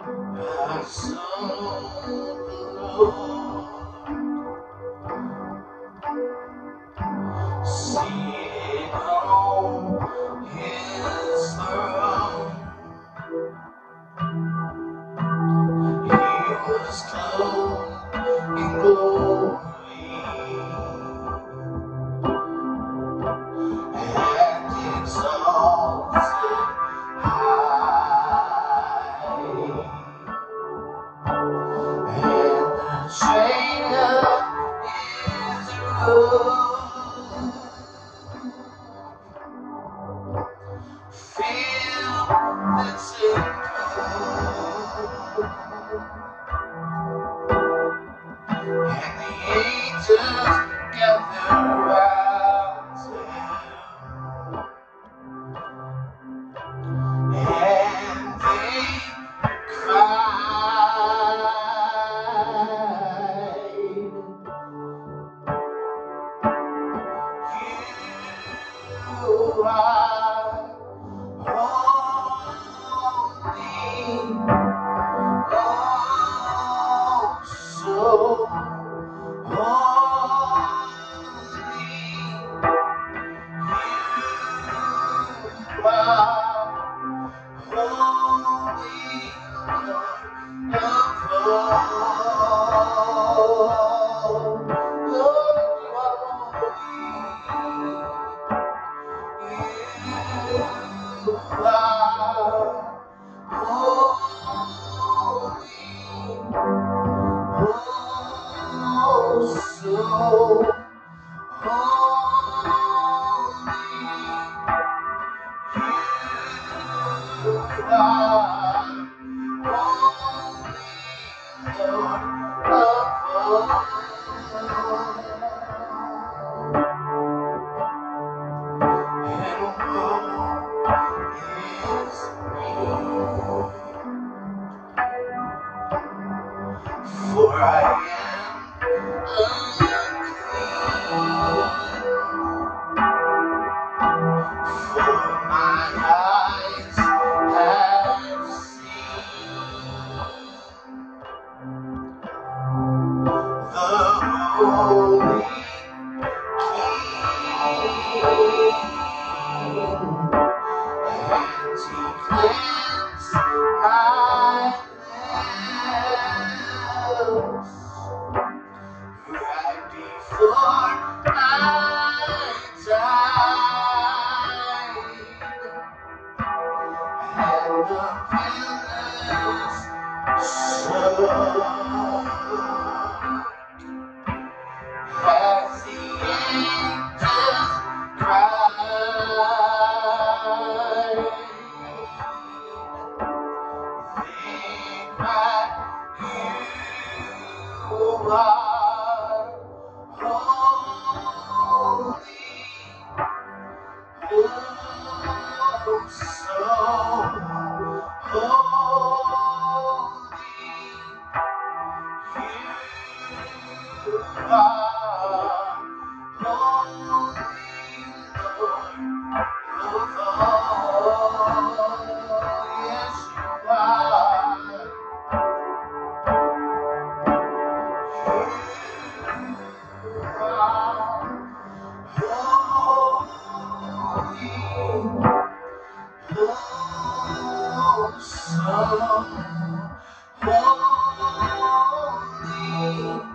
I sought the Lord, seated on His throne. He was clothed in glory and exalted high, and the train of His robe filled the temple, and the angels gathered round Him, and they cried, "You are holy, oh, so holy. You are holy, Lord of all. Lord, you are holy. You are holy, oh, so holy. You are holy, Lord of all. And woe is me, for I am unclean, for my eyes have seen the Holy King, and He cleansed my lips right before I died, and the pillars shook as the angels cried. They cried, "You are holy, oh, so holy. You are holy, Lord of all. Yes, you are. You are holy, oh, so holy.